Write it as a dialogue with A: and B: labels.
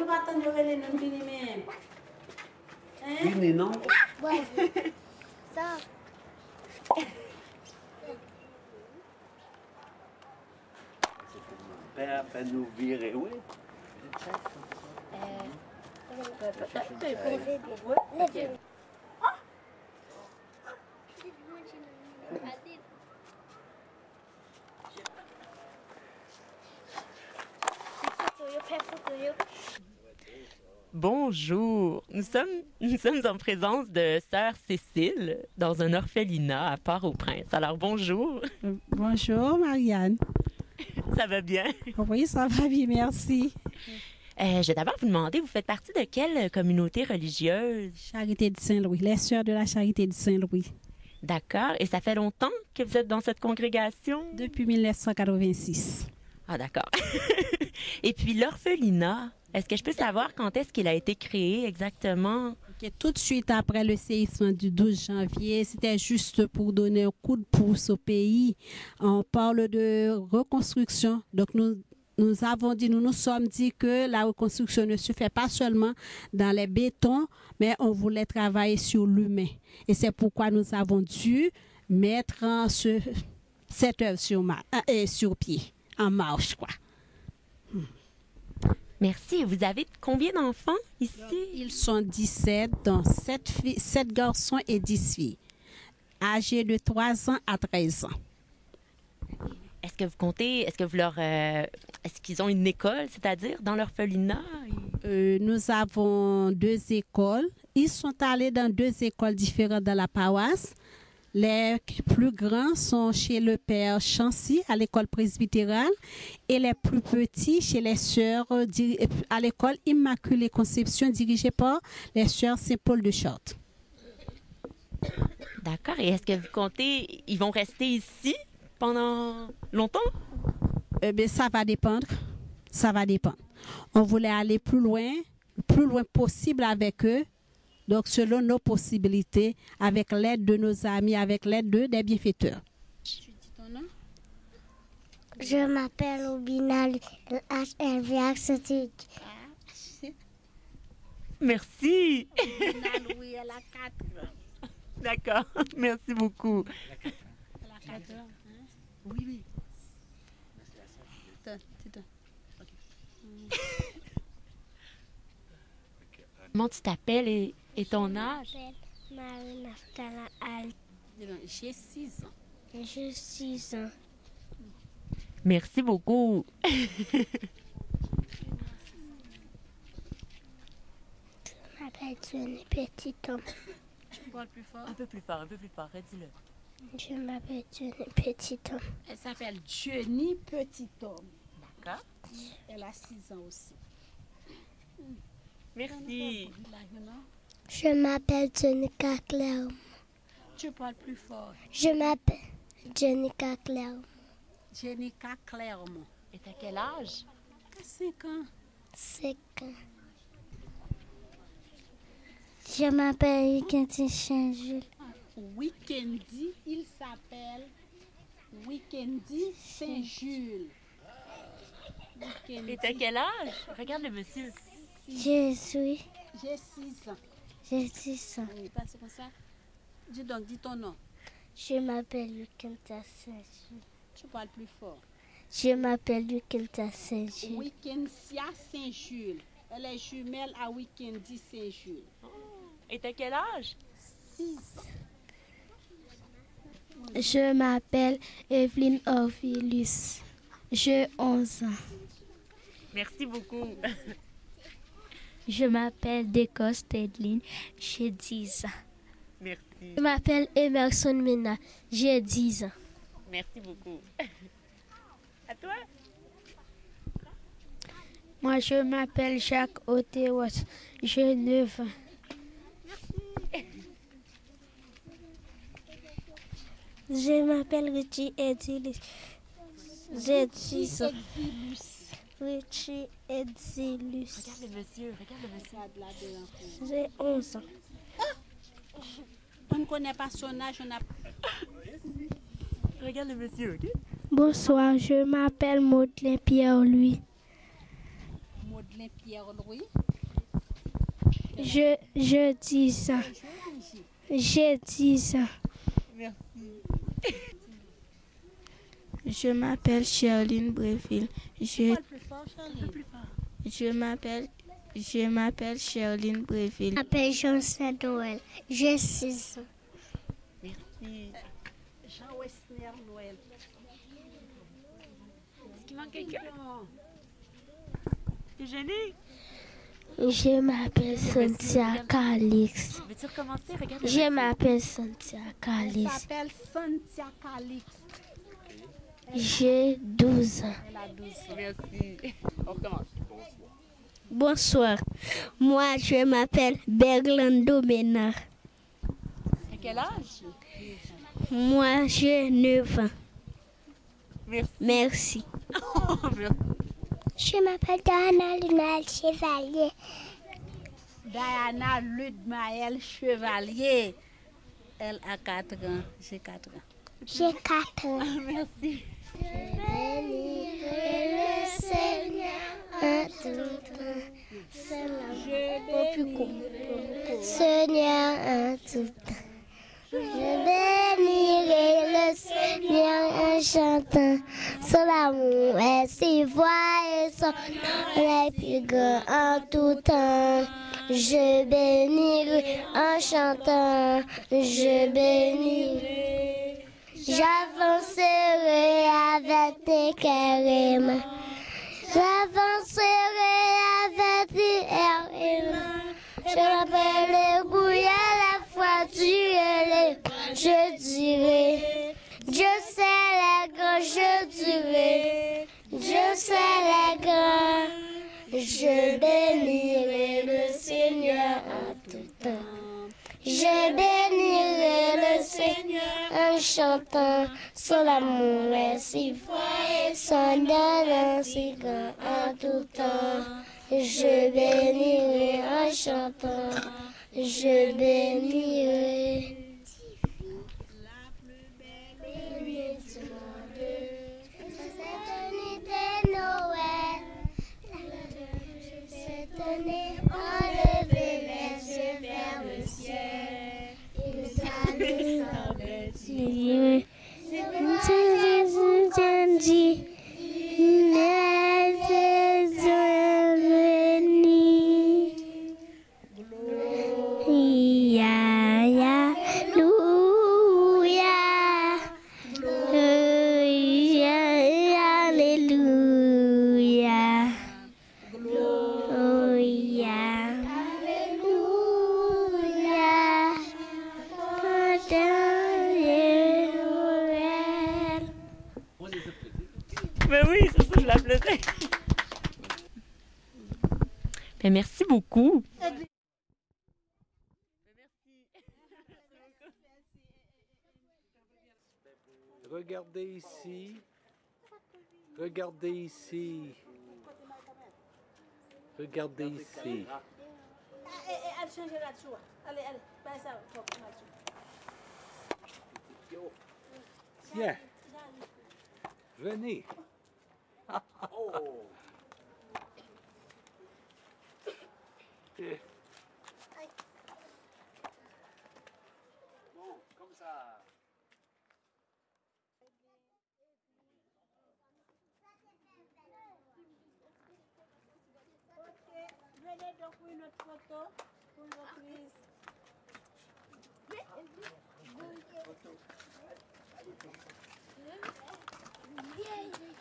A: nous pas attendre les noms venir même.
B: Venez non.
C: Ouais. Ça.
B: Père fait nous virer, oui.
D: Bonjour, nous sommes en présence de Sœur Cécile dans un orphelinat à Port-au-Prince. Alors bonjour.
A: Bonjour Marianne.
D: Ça va bien?
A: Oui, ça va bien, merci.
D: Je vais d'abord vous demander, vous faites partie de quelle communauté religieuse?
A: Charité de Saint-Louis, les sœurs de la Charité de Saint-Louis.
D: D'accord. Et ça fait longtemps que vous êtes dans cette congrégation?
A: Depuis 1986.
D: Ah, d'accord. Et puis l'orphelinat, est-ce que je peux savoir quand est-ce qu'il a été créé exactement?
A: Okay, tout de suite après le séisme du 12 janvier, c'était juste pour donner un coup de pouce au pays. On parle de reconstruction. Donc nous nous sommes dit que la reconstruction ne se fait pas seulement dans les bétons, mais on voulait travailler sur l'humain. Et c'est pourquoi nous avons dû mettre cette œuvre sur pied, en marche, quoi.
D: Merci. Vous avez combien d'enfants ici?
A: Ils sont 17, dont 7 garçons et 10 filles, âgés de 3 ans à 13 ans.
D: Est-ce que vous comptez, est-ce qu'ils ont une école, c'est-à-dire dans l'orphelinat?
A: Nous avons 2 écoles. Ils sont allés dans 2 écoles différentes dans la paroisse. Les plus grands sont chez le père Chancy à l'école presbytérale et les plus petits chez les sœurs à l'école Immaculée Conception dirigée par les sœurs Saint-Paul de Chartres.
D: D'accord. Et est-ce que vous comptez, ils vont rester ici pendant longtemps?
A: Ça va dépendre. Ça va dépendre. On voulait aller plus loin possible avec eux. Donc, selon nos possibilités, avec l'aide de nos amis, avec l'aide des bienfaiteurs. Tu dis ton nom?
C: Je m'appelle Obina HLV Accétique.
D: Merci.
A: Obina Louis, elle a 4 ans.
D: D'accord. Merci beaucoup.
A: Elle a 4 ans. Hein? Oui.
D: Comment tu t'appelles et ton âge?
C: Je m'appelle Marie Naftala Al.
A: J'ai 6 ans.
C: J'ai 6 ans.
D: Merci beaucoup.
C: Je m'appelle Johnny Petit Homme.
A: Tu parles plus fort?
D: Un peu plus fort, redis-le.
C: Je m'appelle Johnny Petit Homme.
A: Elle s'appelle Jenny Petit Homme.
D: D'accord.
A: Elle a 6 ans aussi.
D: Merci.
C: Je m'appelle Jenica Clermont.
A: Tu parles plus fort.
C: Je m'appelle Jenica Clermont.
A: Jenica Clermont.
D: Et t'as quel âge?
A: 5 ans.
C: 5 ans. Je m'appelle Weekendi Saint-Jules.
A: Weekendi, il s'appelle Weekendi Saint-Jules.
D: Et t'as quel âge? Regarde le monsieur.
C: J'ai 6
A: ans.
C: J'ai 6 ans.
A: Oui, c'est comme ça. Dis donc, dis ton nom.
C: Je m'appelle Weekendi Saint-Jules.
A: Tu parles plus fort.
C: Je m'appelle Weekendi Saint-Jules.
A: Weekendia Saint-Jules. Elle est jumelle à Weekendi Saint-Jules.
D: Et t'as quel âge?
A: 6.
C: Je m'appelle Evelyne Orvilius. J'ai 11 ans.
D: Merci beaucoup.
C: Je m'appelle Décoste Edline. J'ai 10 ans.
D: Merci.
C: Je m'appelle Emerson Mena. J'ai 10 ans.
D: Merci beaucoup. À toi?
C: Moi, je m'appelle Jacques Otewas. J'ai 9 ans. Je m'appelle Richie Edilus. J'ai 10 ans. Richie Edilus.
D: Regarde le monsieur.
C: J'ai 11 ans.
A: On ne connaît pas son âge, on a...
D: Regarde le monsieur, OK?
C: Bonsoir, je m'appelle Madeleine Pierre-Louis.
A: Madeleine Pierre-Louis.
C: Je dis ça. J'ai dit ça.
D: Merci.
E: Je m'appelle Sherline Breville. Je m'appelle Sherline Breville.
C: Je m'appelle Jean Noël. J'ai 6 ans.
D: Merci.
A: Jean Westner Noël.
D: Est-ce qu'il manque quelqu'un? T'es gêné?
C: Je m'appelle Cynthia Calix.
D: Veux-tu recommencer? Regarde.
C: Je m'appelle Cynthia
A: Elle
C: Calix.
A: s'appelle Cynthia Calix.
C: J'ai 12 ans.
A: Elle a 12 ans.
D: Merci. On recommence.
C: Bonsoir. Moi, je m'appelle Berlando Ménard.
D: À quel âge?
C: Moi, j'ai 9 ans.
D: Merci.
C: Merci.
D: Merci.
C: Je m'appelle Diana Lunal Chevalier.
A: Diana Ludmaël Chevalier. Elle a 4 ans. J'ai 4 ans.
C: J'ai 4 ans.
D: Merci.
C: Je bénirai le Seigneur en tout temps. Seigneur en tout temps. Je bénirai le Seigneur en chantant. Son amour est si fort et son nom est plus grand en tout temps. Je bénirai en chantant. Je bénirai. J'avancerai avec tes cœurs. J'avancerai avec tes cœurs. Je l'appelle Gouya la foi du je dirai. Dieu c'est la grand, je dirai. Dieu c'est la grand. Je bénirai le Seigneur en tout temps. Je bénirai le Seigneur en chantant. Son amour est si fort et son don si grand en tout temps. Je bénirai en chantant. Je bénirai. La plus belle nuit du monde. Cette nuit de Noël. Cette nuit, enlever les yeux vers le ciel. Il s'allume semble Dieu. C'est dit.
D: Ben oui, c'est ça, je l'applaudis. Ben merci beaucoup.
B: Regardez ici. Regardez ici. Regardez ici.
A: Allez, changer là-dessus. Allez, passe ça.
B: Tiens. Venez. Bon, comme ça.
A: Venez donc pour une autre photo, pour notre prise. Photo.